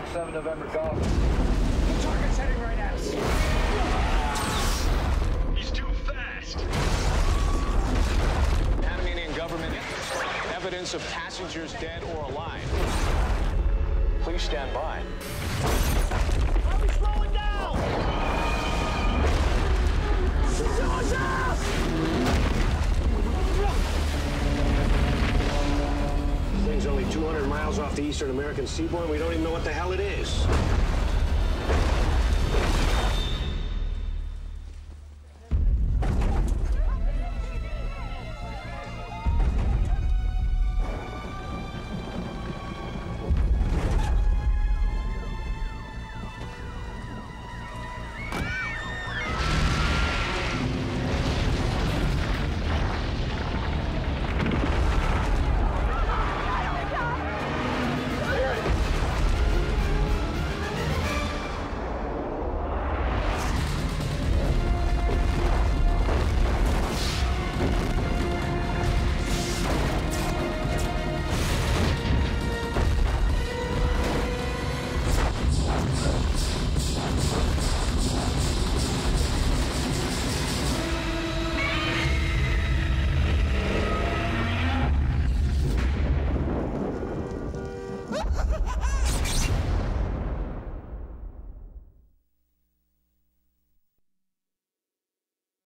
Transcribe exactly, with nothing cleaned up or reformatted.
seven November Golf. The target's heading right at us. He's too fast. Panamanian government evidence of passengers dead or alive. Please stand by. Are we slowing down? Watch out! This thing's only two hundred miles off the eastern American seaboard. We don't even know what the hell it is.